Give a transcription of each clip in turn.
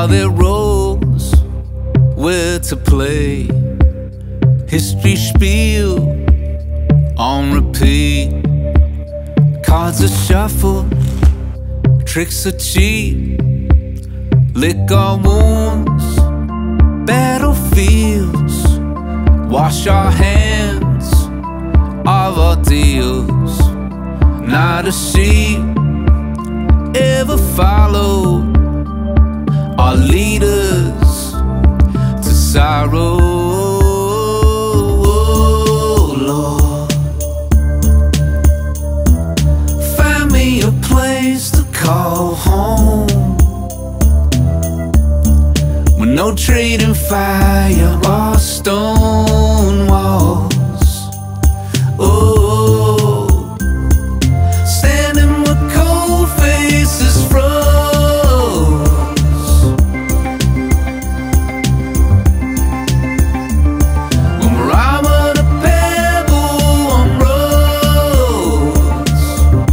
While their roles were to play, history spiel on repeat. Cards are shuffled, tricks are cheap. Lick our wounds, battlefields. Wash our hands of our deals. Not a sheep ever followed our leaders to sorrow. Lord, find me a place to call home, with no trading fire or stone walls. Oh, standing with cold faces froze. When we're armored a pebble on roads.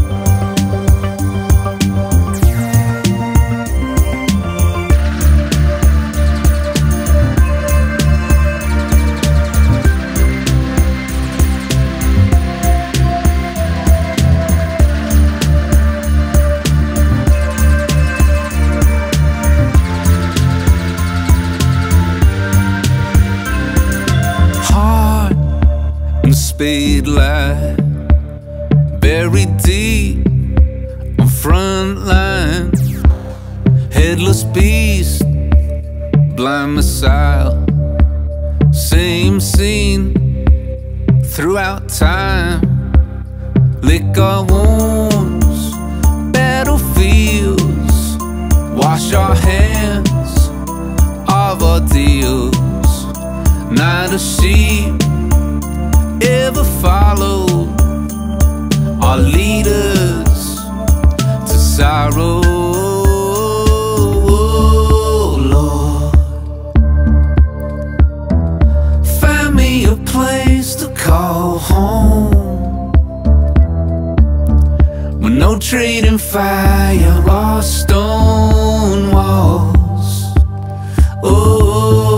Heart and speed light, buried deep on front line. Headless beast, blind missile. Same scene throughout time. Lick our wounds, battlefields. Wash our hands of our deals. Not a sheep ever followed our leaders to sorrow. Lord, find me a place to call home, with no trading fire or stone walls. Oh,